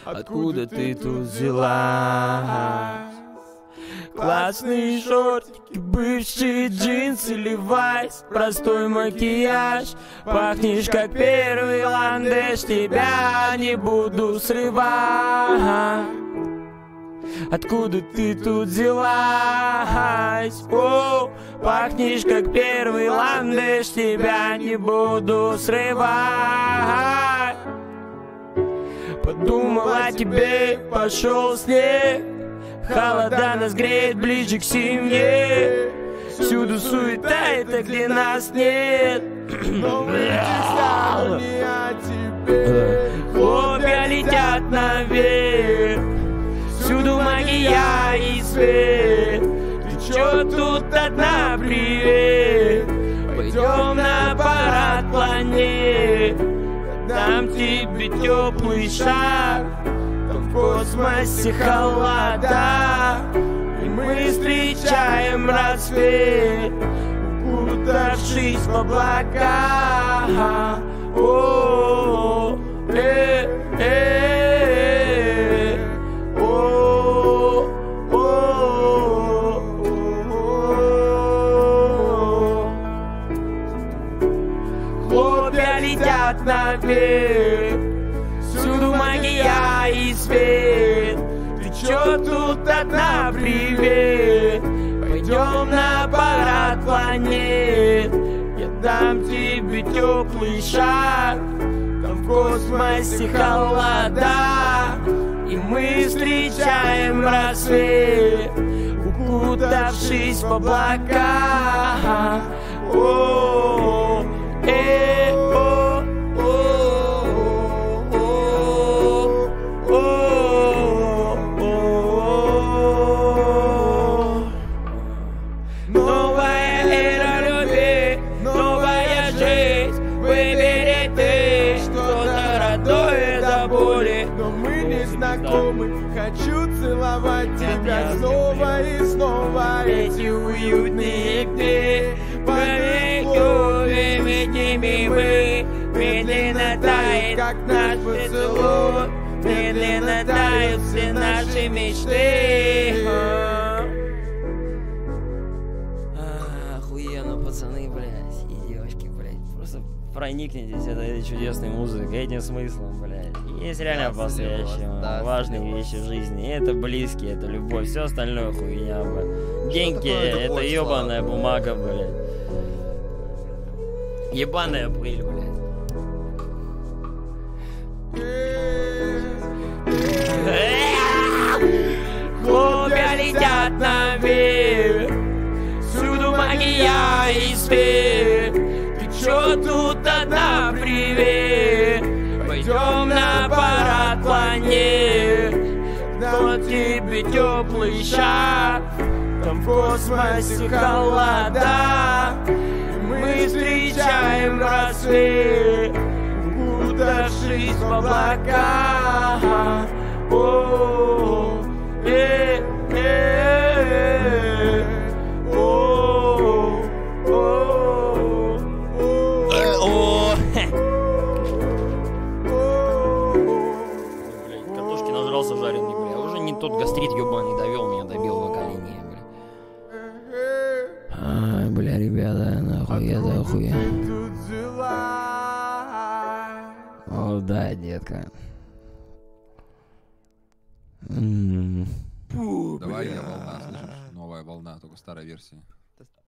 Откуда ты тут взялась? Классные шортики, бывшие джинсы, левайс, простой макияж. Пахнешь как первый ландыш, тебя не буду срывать. Откуда ты тут взялась? О, пахнешь как первый ландыш, тебя не буду срывать. Подумал о тебе, пошел снег. Холода нас греет ближе к семье. Всюду суета, и так где нас нет. Хлопья летят наверх. Всюду магия и свет. Ты чё тут одна, привет? Пойдем на парад планет. Дам тебе теплый шар. В космосе холода, и мы встречаем рассвет, укутавшись в облака. О, хлопья летят наверх. Всюду магия и свет. Ты чё тут одна, привет? Пойдем на парад планет. Я дам тебе теплый шар. Там в космосе холода, и мы встречаем рассвет, укутавшись в облака. О, новая эра любви, новая жизнь. Выбери ты что-то родное до боли. Но мы не знакомы. Хочу целовать тебя снова и снова. Эти уютные дни повеку, ведь мы медленно тает, как наш поцелуй. Медленно тают все наши мечты. Охуенно, пацаны, блядь, и девочки, блядь. Просто проникнитесь этой чудесной музыкой, этим смыслом, блядь. Есть реально по-настоящему важные вещи в жизни. Это близкие, это любовь, все остальное хуйня, блядь. Деньги, это ебаная бумага, блядь. Ебаная пыль, блядь. Хлопья летят наверх. Всюду магия и свет. Ты чё тут одна, привет? Пойдем на парад планет. Дам тебе теплый шар. Там в космосе холода, и мы встречаем рассвет, укутавшись в облака. О, картошки нажрался жареный, бля. Уже не тот гастрит ебаный довел меня, добил на колени, бля. Ай, бля, ребята, нахуй это охуя. О, да, детка. Давай я волна, слышишь? Новая волна, только старая версия.